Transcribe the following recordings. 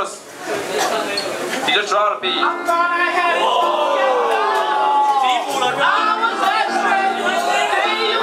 chorus. You just try to be. I thought I had it. I was extra. You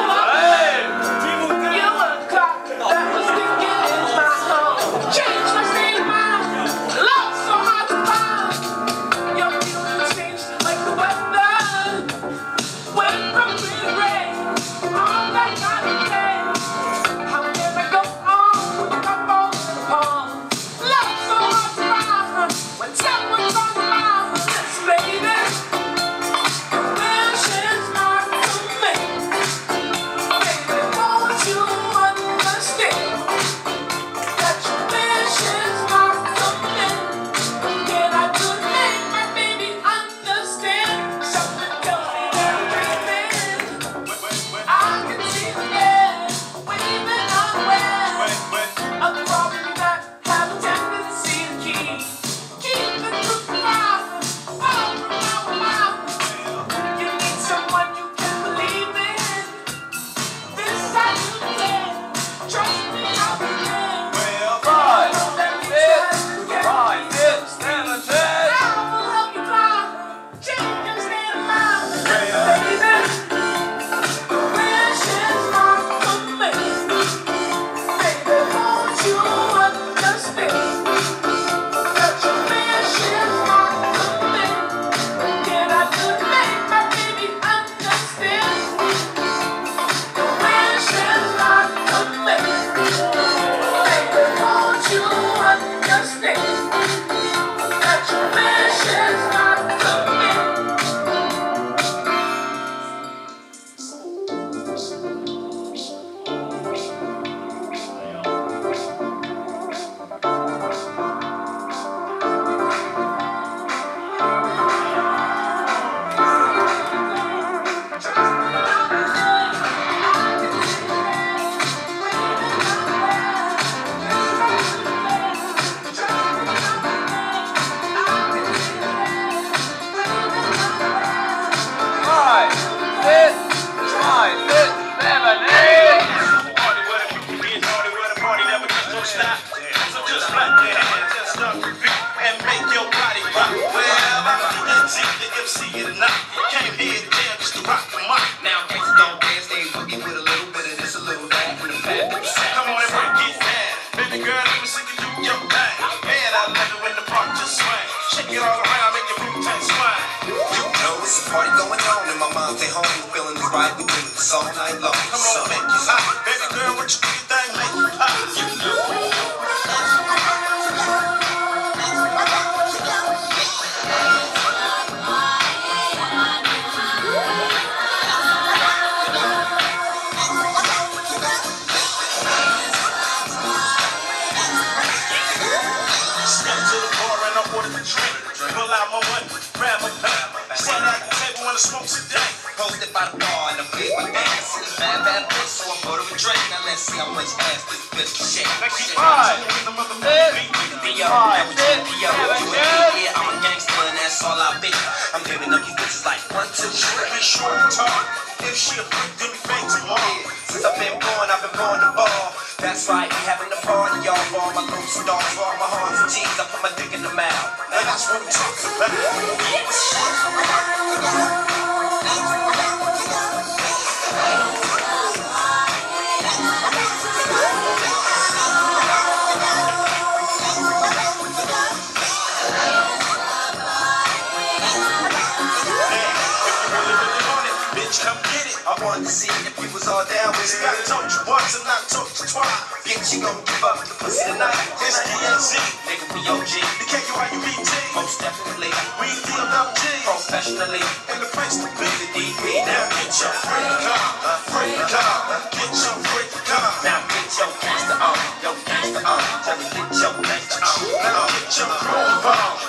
were a clock that was ticking in my home. Changed my state of mind. Love so hard to find. Your feelings changed like the weather. Went from green to gray. All that kind of day. How can I go on when you got all in the palm? Love so hard to find. When someone's on the line, baby. Party going on in my mind, stay home, feeling this right, we do this all night long. Come on, make you hot, baby girl, what you do your thing, make you hot. You know. Step to the bar and I ordered a drink. Pull out my money, grab a pack. Stand at the table when the smoke's a day. Posted by the bar and I'm big my ass. It's a bad bitch, so I'm bored of a drink. Now let's see how much ass this bitch can shake. Yeah, I'm a gangster and that's all I be. I'm giving up these bitches like 1, 2, 3. Be short and tall. If she a freak, then we fake tomorrow. Since I've been born to ball. That's right, we having a party, y'all. For all my loops and dogs, for all my hearts and G's, I put my dick in the mouth. Now that's what we talking about. Come get it. I wanted to see if you was all down with it. I told you once and I told you twice. Bitch, you gon' give up the pussy tonight. It's DNZ. Nigga, we OG. The KUIUBT. Most definitely. We DLWG. Professionally. And the place to be. The DP. Now get your freak on. Freak on. Get your freak on. Now get your gangster on. Your gangster on. Tell me get your gangster on. Now get your groove on.